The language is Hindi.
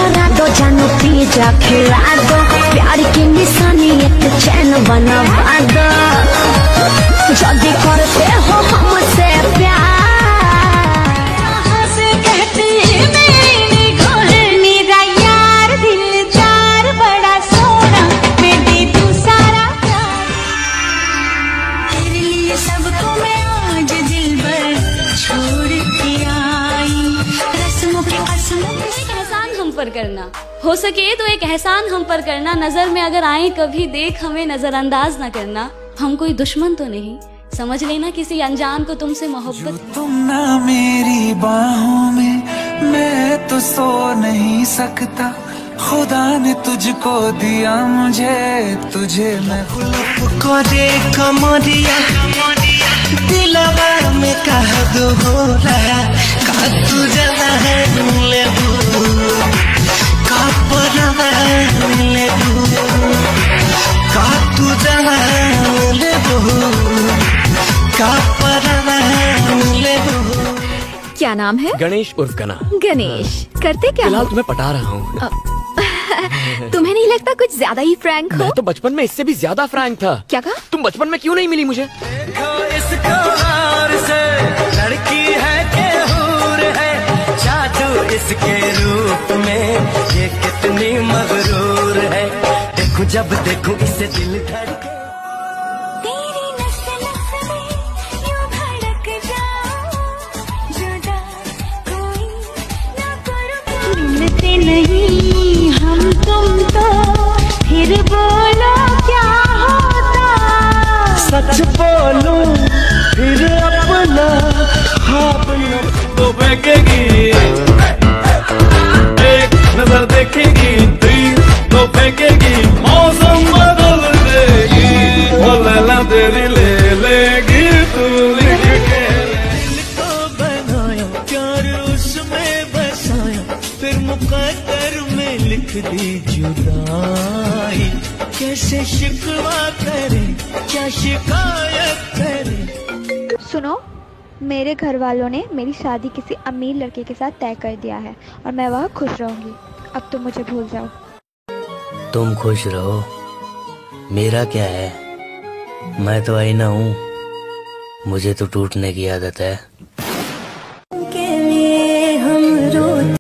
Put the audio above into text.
करा दो जानू पिज्जा खिला दो, प्यार की निशानी एक चैन बनवा दो, जल्दी करते हो हमसे प्यार। कहती मेरी निगाहें, मेरा यार दिलदार बड़ा सोना, मैं दे दूं सारा प्यार तेरे लिए, सबको मैं आज दिल भर छोड़ के आई, रस्मों के कसमों के एहसान हम पर करना, हो सके तो एक एहसान हम पर करना, नजर में अगर आए कभी देख हमें नजरअंदाज न करना, हम कोई दुश्मन तो नहीं, समझ लेना किसी अनजान को तुमसे मोहब्बत। तुम ना मेरी बाहों में, मैं तो सो नहीं सकता, खुदा ने तुझको दिया मुझे, तुझे मैं को दे कमरिया, दिलवा में कह दो हो रहा का तू जला है ले का परवा ले का तू जला ले का परवा ले। क्या नाम है? गणेश उर्फ गना। गणेश, करते क्या? फिलहाल तुम्हें पटा रहा हूँ। तुम्हें नहीं लगता कुछ ज्यादा ही फ्रैंक हो? मैं तो बचपन में इससे भी ज्यादा फ्रैंक था। क्या कहा? तुम बचपन में क्यों नहीं मिली मुझे? लड़की है के हूर है, जादू इसके रूप में, ये कितनी मगरूर है, देखूं जब देखूं इसे दिल धड़के। तेरी नस नस में यूं धड़क जाऊं, जुदा कोई ना करूं, मिलते नहीं हम तुम तो फिर बोलो क्या होता, सच बोलूं फिर अपना ख्वाब तो फेंकेगी, एक नजर देखेगी तो फेंकेगी, मौसम बदल देगी, वो लैला तेरी ले लेगी, तू लिख के दिल को बनाया, प्यार उसमें बसाया, फिर मुकद्दर में लिख दी जुदाई, कैसे शिकवा करे, क्या शिकायत करे। सुनो, मेरे घर वालों ने मेरी शादी किसी अमीर लड़के के साथ तय कर दिया है और मैं वहाँ खुश रहूंगी। अब तुम मुझे भूल जाओ। तुम खुश रहो, मेरा क्या है, मैं तो आईना हूँ, मुझे तो टूटने की आदत है।